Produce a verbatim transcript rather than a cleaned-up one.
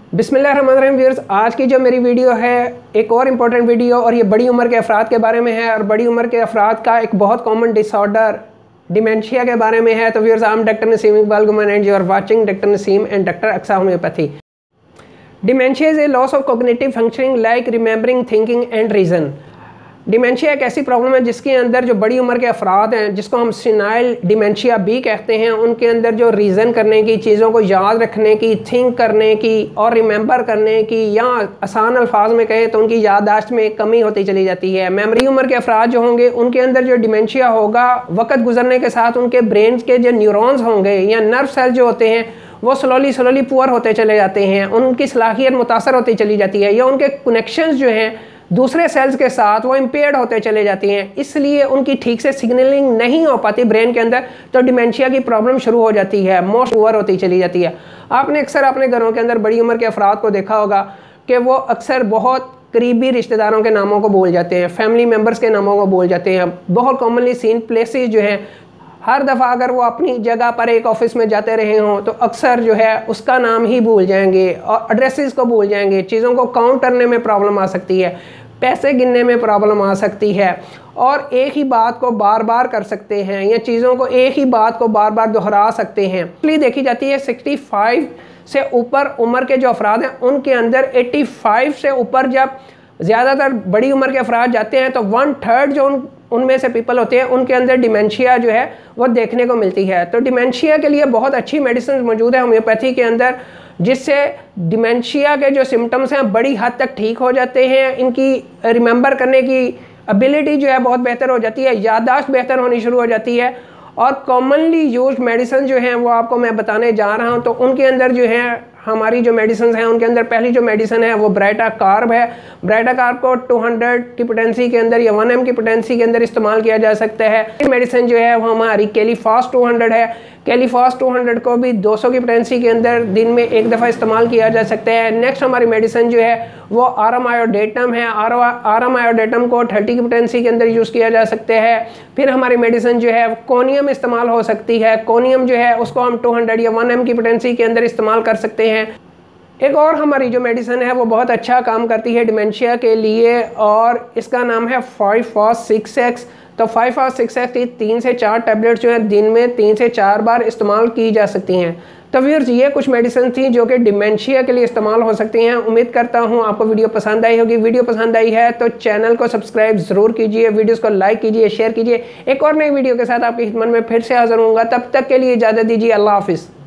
बिस्मिल्लाहिर्रहमानिर्रहीम व्यूअर्स, आज की जो मेरी वीडियो है एक और इम्पॉर्टेंट वीडियो और ये बड़ी उम्र के अफराद के बारे में है। और बड़ी उम्र के अफराद का एक बहुत कॉमन डिसऑर्डर डिमेंशिया के बारे में है। तो viewers, I am doctor Naseem Iqbal Guman and you are watching doctor Naseem and doctor Aqsa homeopathy. Dementia is a loss of cognitive functioning like remembering, thinking and reason. Dementia एक ऐसी प्रॉब्लम है जिसके अंदर जो बड़ी उम्र के अफराद हैं, जिसको हम सीनाइल डिमेंशिया भी कहते हैं, उनके अंदर जो रीज़न करने की, चीज़ों को याद रखने की, थिंक करने की और रिमेंबर करने की, या आसान अल्फाज में कहें तो उनकी याददाश्त में कमी होती चली जाती है। मेमोरी उम्र के अफराद जो होंगे उनके अंदर जो डिमेंशिया होगा, वक्त गुजरने के साथ उनके ब्रेन के जो न्यूरॉन्स होंगे या नर्व सेल जो होते हैं वो स्लोली स्लोली पुअर होते चले जाते हैं, उनकी सलाहियत मुतासर होती चली जाती है, या उनके कनेक्शंस जो हैं दूसरे सेल्स के साथ वो इम्पेयर्ड होते चले जाती हैं, इसलिए उनकी ठीक से सिग्नलिंग नहीं हो पाती ब्रेन के अंदर, तो डिमेंशिया की प्रॉब्लम शुरू हो जाती है, मोस्ट पुअर होती चली जाती है। आपने अक्सर अपने घरों के अंदर बड़ी उम्र के अफराद को देखा होगा कि वो अक्सर बहुत करीबी रिश्तेदारों के नामों को बोल जाते हैं, फैमिली मेम्बर्स के नामों को बोल जाते हैं। बहुत कॉमनली सीन प्लेसेस जो हैं, हर दफ़ा अगर वो अपनी जगह पर एक ऑफिस में जाते रहे हों तो अक्सर जो है उसका नाम ही भूल जाएंगे और एड्रेसेस को भूल जाएंगे। चीज़ों को काउंट करने में प्रॉब्लम आ सकती है, पैसे गिनने में प्रॉब्लम आ सकती है, और एक ही बात को बार बार कर सकते हैं या चीज़ों को एक ही बात को बार बार दोहरा सकते हैं। इसलिए देखी जाती है सिक्सटी फाइव से ऊपर उम्र के जो अफराद हैं उनके अंदर एट्टी फाइव से ऊपर जब ज़्यादातर बड़ी उम्र के अफराद जाते हैं तो वन थर्ड जो उन उनमें से पीपल होते हैं उनके अंदर डिमेंशिया जो है वो देखने को मिलती है। तो डिमेंशिया के लिए बहुत अच्छी मेडिसिन मौजूद है होम्योपैथी के अंदर, जिससे डिमेंशिया के जो सिम्टम्स हैं बड़ी हद तक ठीक हो जाते हैं। इनकी रिमेंबर करने की एबिलिटी जो है बहुत बेहतर हो जाती है, याददाश्त बेहतर होनी शुरू हो जाती है। और कॉमनली यूज्ड मेडिसिन जो हैं वो आपको मैं बताने जा रहा हूं। तो उनके अंदर जो है हमारी जो मेडिसिन हैं उनके अंदर पहली जो मेडिसिन है वो ब्राइटा कार्ब है। ब्राइटा कार्ब को टू हंड्रेड की पोटेंसी के अंदर या वन एम की पोटेंसी के अंदर इस्तेमाल किया जा सकता है। मेडिसिन जो है वो हमारी कैलीफास्ट टू हंड्रेड है। कैलीफास्ट टू हंड्रेड को भी दो सौ की पोटेंसी के अंदर दिन में एक दफ़ा इस्तेमाल किया जा सकता है। नेक्स्ट हमारी मेडिसिन जो है वो आरम आयोडेटम है। आरम आयोडेटम को थर्टी की पोटेंसी के अंदर यूज़ किया जा सकता है। फिर हमारी मेडिसिन जो है कोनियम इस्तेमाल हो सकती है। कोनियम जो है उसको हम टू हंड्रेड या वन एम की पोटेंसी के अंदर इस्तेमाल कर सकते हैं। एक और हमारी जो मेडिसिन है वो बहुत अच्छा काम करती है डिमेंशिया के लिए, और इसका नाम है फाइव फॉस सिक्स एक्स। तो फाइव फॉस सिक्स एक्स की तीन से चार टैबलेट्स जो है दिन में तीन से चार बार इस्तेमाल की जा सकती हैं। तो व्यूअर्स, ये कुछ मेडिसिन थी जो कि डिमेंशिया के लिए इस्तेमाल हो सकती हैं। उम्मीद करता हूँ आपको वीडियो पसंद आई होगी। वीडियो पसंद आई है तो चैनल को सब्सक्राइब ज़रूर कीजिए, वीडियोस को लाइक कीजिए, शेयर कीजिए। एक और नई वीडियो के साथ आपकी खिदमत में फिर से हाज़िर होऊंगा। तब तक के लिए इजाज़त दीजिए। अल्लाह हाफिज़।